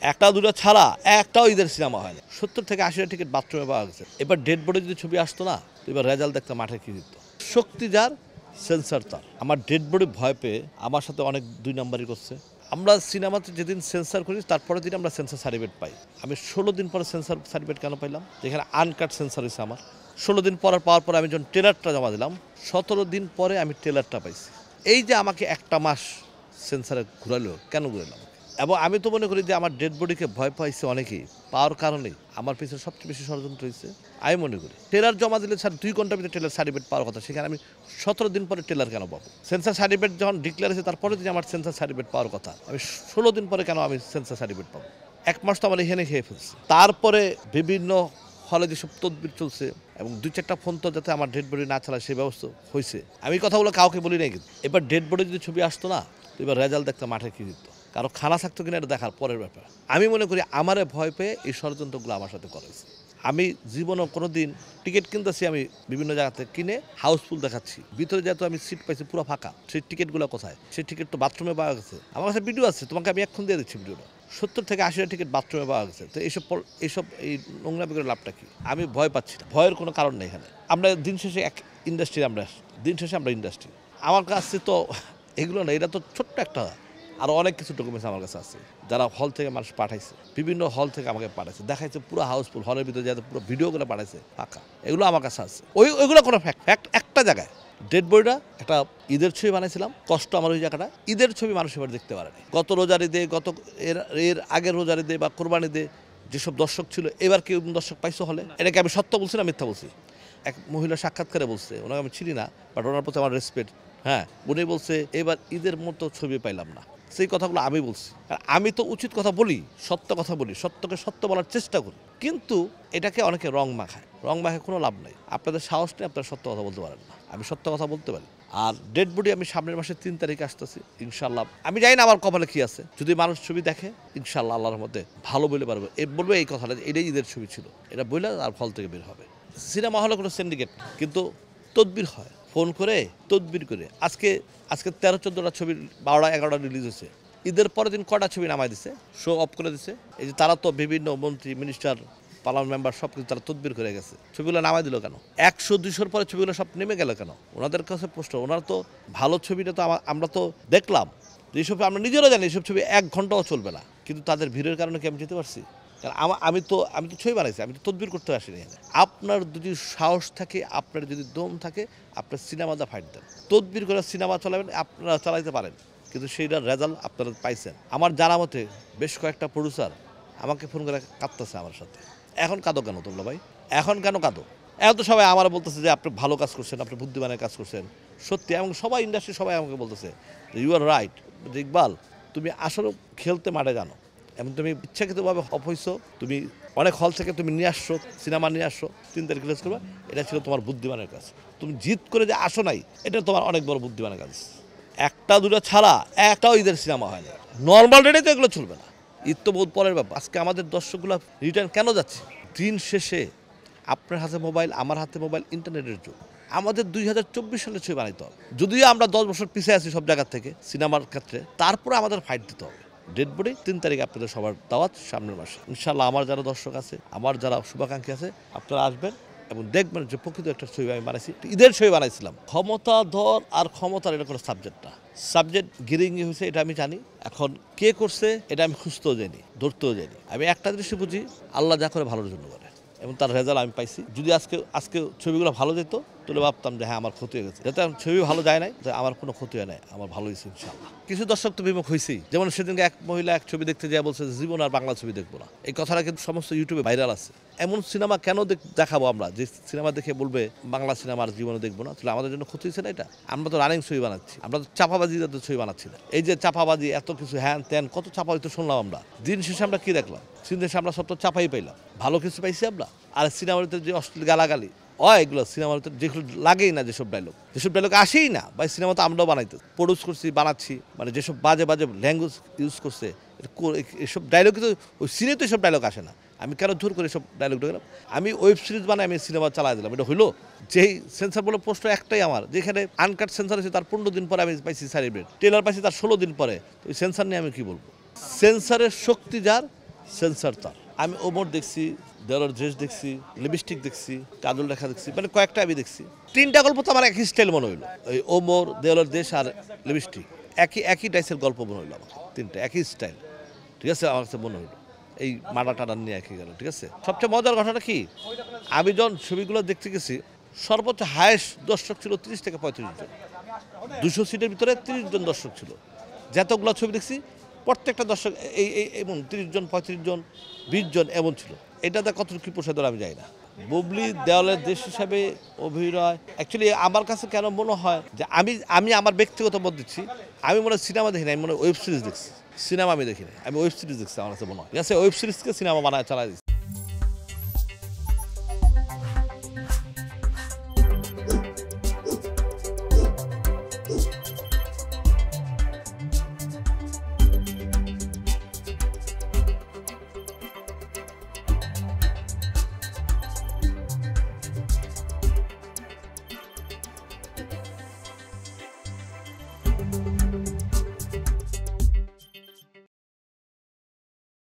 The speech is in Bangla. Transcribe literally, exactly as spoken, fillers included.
একটা দুটো ছাড়া একটাও ঈদের সিনেমা হয় না। সত্তর থেকে আশিটা টিকিট বাথরুমে পাওয়া গেছে। এবার ডেড বডি যদি ছবি আসতো না, তো এবার রেজাল্ট দেখতে মাঠে কি দিত। শক্তি যার, সেন্সার তার। আমার ডেড বডি ভয় পেয়ে আমার সাথে অনেক দুই নাম্বারই করছে। আমরা সিনেমাতে যেদিন সেন্সার করি তারপরের দিন আমরা সেন্সার সার্টিফিকেট পাই। আমি ষোলো দিন পরে সেন্সার সার্টিফিকেট কেন পাইলাম? যেখানে আনকাট সেন্সার হয়েছে আমার। ষোলো দিন পর পাওয়ার পরে আমি যখন ট্রেলারটা জমা দিলাম, সতেরো দিন পরে আমি ট্রেলারটা পাইছি। এই যে আমাকে একটা মাস সেন্সারে ঘুরালো, কেন ঘুরালাম? এবং আমি তো মনে করি যে আমার ডেড বডিকে ভয় পাইছে অনেকেই, পাওয়ার কারণেই আমার পিছনে সবচেয়ে বেশি ষড়যন্ত্র হয়েছে। আমি মনে করি ট্রেলার জমা দিলে স্যার দুই ঘন্টার ভিতরে ট্রেলার সার্টিফিকেট পাওয়ার কথা, সেখানে আমি সতেরো দিন পরে ট্রেলার কেন পাবো? সেন্সার সার্টিফিকেট যখন ডিক্লেয়ার হয়েছে তারপরে দিন আমার সেন্সার সার্টিফিকেট পাওয়ার কথা, আমি ষোলো দিন পরে কেন আমি সেন্সার সার্টিফিকেট পাবো? এক মাস তো আমার এখানে খেয়ে ফেলছে। তারপরে বিভিন্ন হলে যেসব তদবির চলছে এবং দুই চারটা ফোন তো যাতে আমার ডেড বডি না চালায় সেই ব্যবস্থা হয়েছে। আমি কথাগুলো কাউকে বলি নাই, কিন্তু এবার ডেড বডি যদি ছবি আসতো না, তো এবার রেজাল্ট দেখতে মাঠে কি দিত। কারো খানা থাকতো কিনা এটা দেখার পরের ব্যাপার। আমি মনে করি আমারে ভয় পেয়ে এই ষড়যন্ত্রগুলো আমার সাথে করেছে। আমি জীবনও কোনো দিন টিকিট কিনতেছি, আমি বিভিন্ন জায়গা থেকে কিনে হাউসফুল দেখাচ্ছি, ভিতরে যেহেতু আমি সিট পাইছি পুরো ফাঁকা। সেই টিকিটগুলো কোথায়? সেই টিকিট তো বাথরুমে পাওয়া গেছে। আমার কাছে ভিডিও আছে, তোমাকে আমি এখন দিয়ে দিচ্ছি ভিডিওটা। সত্তর থেকে আশিটা টিকিট বাথরুমে পাওয়া গেছে। তো এইসব এইসব এই নোংরা বিক্রের লাভটা কি? আমি ভয় পাচ্ছি না, ভয়ের কোনো কারণ নেই এখানে। আমরা দিন শেষে এক ইন্ডাস্ট্রি, আমরা দিন শেষে আমরা ইন্ডাস্ট্রি। আমার কাছে তো এগুলো না, এটা তো ছোট্ট একটা, আরও অনেক কিছু ডকুমেন্টস আমার কাছে আছে, যারা হল থেকে মানুষ পাঠাইছে, বিভিন্ন হল থেকে আমাকে পাঠাইছে, দেখাইছে পুরো হাউসফুল, হলের ভিতরে যাতে পুরো ভিডিওগুলো পাঠাইছে ফাঁকা, এগুলো আমার কাছে আছে। ওই ওইগুলো কোনো ফ্যাক্ট ফ্যাক্ট একটা জায়গায় ডেড বডিটা একটা ঈদের ছবি বানাইছিলাম, কষ্ট আমার ওই জায়গাটা। ঈদের ছবি মানুষ এবার দেখতে পারেনি। গত রোজার ঈদে, গত এর এর আগের রোজার ঈদে বা কোরবানি ঈদে যেসব দর্শক ছিল, এবার কেউ দর্শক পাইছো হলে? এটাকে আমি সত্য বলছি না মিথ্যা বলছি? এক মহিলা সাক্ষাৎকারে বলছে, ওনাকে আমি চিনি না, বাট ওনার প্রতি আমার রেসপেক্ট। হ্যাঁ, উনি বলছে এবার ঈদের মতো ছবি পাইলাম না। সেই কথাগুলো আমি বলছি, আর আমি তো উচিত কথা বলি, সত্য কথা বলি, সত্যকে সত্য বলার চেষ্টা করি, কিন্তু এটাকে অনেকে রং মাখায়। রং মাখায় কোনো লাভ নেই। আপনাদের সাহস নেই, আপনারা সত্য কথা বলতে পারেন না। আমি সত্য কথা বলতে পারি। আর ডেড বডি আমি সামনের মাসের তিন তারিখে আসতেছি ইনশাল্লাহ। আমি জানি না আমার কপালে কি আছে, যদি মানুষ ছবি দেখে ইনশাল্লাহ আল্লাহর মধ্যে ভালো বলে পারবো, এ বলবে এই কথাটা এটাই ঈদের ছবি ছিল, এটা বললে আর ফল থেকে বের হবে। সিনেমা হলে কোনো সিন্ডিকেট, কিন্তু তদবির হয়, ফোন করে তদবির করে। আজকে আজকে তেরো চোদ্দোটা ছবি, বারোটা এগারোটা রিলিজ হয়েছে। ঈদের পরের দিন কটা ছবি নামাই দিছে, শো অফ করে দিছে। এই যে তারা তো বিভিন্ন মন্ত্রী, মিনিস্টার, পার্লামেন্ট মেম্বার সব কিছু তারা তদবির করে গেছে, ছবিগুলো নামাই দিল কেন? একশো দুইশোর পরে ছবিগুলো সব নেমে গেল কেন? ওনাদের কাছে প্রশ্ন। ওনারা তো ভালো ছবিটা তো আমরা তো দেখলাম, এইসব আমরা নিজেরা জানি এইসব ছবি এক ঘন্টাও চলবে না, কিন্তু তাদের ভিড়ের কারণে কি আমি যেতে পারছি? কারণ আমি তো আমি তো ছবি বানাইছি, আমি তো তদবির করতে আসিনি। আপনার যদি সাহস থাকে, আপনার যদি দম থাকে, আপনার সিনেমাটা ফাইট দেন, তদবির করে সিনেমা চালাবেন, আপনারা চালাইতে পারেন, কিন্তু সেইটার রেজাল্ট আপনারা পাইছেন। আমার জানা মতে বেশ কয়েকটা প্রডিউসার আমাকে ফোন করে কাঁদতেছে আমার সাথে। এখন কাঁদো কেন তোমরা ভাই? এখন কেন কাঁদো? এখন তো সবাই আমার বলতেছে যে আপনি ভালো কাজ করছেন, আপনি বুদ্ধিমানের কাজ করছেন। সত্যি, এবং সবাই ইন্ডাস্ট্রি সবাই আমাকে বলতেছে ইউ আর রাইট। ইকবাল, তুমি আসলে খেলতে মাঠে জানো, এবং তুমি ইচ্ছাকৃতভাবে অফ হইছো, তুমি অনেক হল থেকে তুমি নিয়ে আসছো, সিনেমা নিয়ে আসছো, তিন তারিখ রিলিজ করবা, এটা ছিল তোমার বুদ্ধিমানের কাজ। তুমি জিত করে যে আসো নাই, এটা তোমার অনেক বড় বুদ্ধিমানের কাজ। একটা দুটো ছাড়া একটাও ঈদের সিনেমা হয় না। নর্মাল রেটে তো এগুলো চলবে না, ঈদ তো বহুত পরের ব্যাপার। আজকে আমাদের দর্শকগুলো রিটার্ন কেন যাচ্ছে? দিন শেষে আপনার হাতে মোবাইল, আমার হাতে মোবাইল, ইন্টারনেটের যুগ। আমাদের দুই হাজার চব্বিশ সালে ছবি বানাইতে হবে। যদিও আমরা দশ বছর পিছিয়ে আছি সব জায়গার থেকে সিনেমার ক্ষেত্রে, তারপরে আমাদের ফাইট দিতে হবে। ডেড বডি তিন তারিখে আপনাদের সবার দাওয়াত সামনের মাসে ইনশাল্লাহ। আমার যারা দর্শক আছে, আমার যারা শুভাকাঙ্ক্ষী আছে, আপনারা আসবেন এবং দেখবেন যে প্রকৃত একটা ছবি আমি বানাইছি, ঈদের ছবি বানাইছিলাম। ক্ষমতাধর আর ক্ষমতার এটা কোনো সাবজেক্ট না। সাবজেক্ট গিরিঙ্গি হয়েছে এটা আমি জানি, এখন কে করছে এটা আমি খুঁজতেও জানি, ধরতেও জানি। আমি একটা দৃষ্টি বুঝি, আল্লাহ যা করে ভালোর জন্য করে, এবং তার রেজাল্ট আমি পাইছি। যদি আজকে আজকে ছবিগুলো ভালো যেত, তাহলে ভাবতাম যে হ্যাঁ আমার ক্ষতি হয়ে গেছে। যাতে ছবি ভালো যায় নাই, আমার কোনো ক্ষতি হয় নাই, আমার ভালো হয়েছে ইনশাআল্লাহ। কিছু দর্শক তো বিমুখ হয়েছেই, যেমন সেদিনকে এক মহিলা এক ছবি দেখতে যায় বলছে জীবন আর বাংলা ছবি দেখবো না। এই কথাটা কিন্তু সমস্ত ইউটিউবে ভাইরাল আছে। এমন সিনেমা কেন দেখাবো আমরা, যে সিনেমা দেখে বলবে বাংলা সিনেমা আর জীবনে দেখবো না? তাহলে আমাদের জন্য ক্ষতি হয়েছে না এটা? আমরা তো রানিং ছবি বানাচ্ছি, আমরা তো চাপাবাজি যাতে ছবি বানাচ্ছি না। এই যে চাপাবাজি, এত কিছু হ্যান ত্যান, কত চাপাবাজি তো শুনলাম আমরা। দিন শেষে আমরা কি দেখলাম? দিন শেষে আমরা সব তো চাপাই পাইলাম, ভালো কিছু পাইছি আমরা। আর সিনেমার ভিতরে যে অশ্লীল গালাগালি হয়, এগুলো সিনেমার ভিতরে যেগুলো লাগেই না, যেসব ডায়লগ যেসব ডায়লগ আসেই না ভাই, সিনেমা তো আমরাও বানাইতে প্রডিউস করছি, বানাচ্ছি, মানে যেসব বাজে বাজে ল্যাঙ্গুয়েজ ইউজ করছে, এসব ডায়লগ কিন্তু ওই সিনে তো এসব ডায়লগ আসে না। আমি কেন জোর করে এসব ডায়লগ ঢুকলাম? আমি ওয়েব সিরিজ বানাই, আমি সিনেমা চালাই দিলাম, এটা হইলো? যেই সেন্সার বলে প্রশ্ন একটাই আমার, যেখানে আনকাট সেন্সার হয়েছে তার পনেরো দিন পরে আমি পাইছি সার্টিফিকেট, ট্রেলার পাইছি তার ষোলো দিন পরে, ওই সেন্সার নিয়ে আমি কি বলবো? সেন্সারের শক্তি যার, সেন্সার তার। আমি ওমর দেখছি, দেওয়ালের ড্রেস দেখছি, লিপস্টিক দেখছি, কাজল লেখা দেখছি, মানে কয়েকটা আমি দেখছি। তিনটা গল্প তো আমার একই স্টাইল মনে হইলো, ওই ওমর, দেওয়ালের দেশ আর লিপস্টিক একই একই টাইসের গল্প মনে হইলো আমার, তিনটা একই স্টাইল। ঠিক আছে, আমার কাছে মনে হইলো এই মাডা টাডা নিয়ে একই গেল। ঠিক আছে, সবচেয়ে মজার ঘটনা কি, আমি যখন ছবিগুলো দেখতে গেছি সর্বোচ্চ হায়েস্ট দর্শক ছিল তিরিশ থেকে পঁয়ত্রিশ জন, দুশো সিটের ভিতরে তিরিশ জন দর্শক ছিল। যতগুলো ছবি দেখছি প্রত্যেকটা দর্শক এই এই এমন তিরিশ জন, পঁয়ত্রিশ জন, বিশ জন এমন ছিল। এটাতে কত কি পোষায় আমি যাই না। বুবলি দেওয়ালের দেশ হিসাবে অভিনয় অ্যাকচুয়ালি আমার কাছে কেন মনে হয় যে আমি আমি আমার ব্যক্তিগত মত দিচ্ছি, আমি মনে হয় সিনেমা দেখি না, আমি মনে হয় ওয়েব সিরিজ দেখছি। সিনেমা আমি দেখি না, আমি ওয়েব সিরিজ দেখছি আমার কাছে মনে হয়। ঠিক আছে, ওয়েব সিরিজকে সিনেমা বানায় চালাই দিচ্ছি।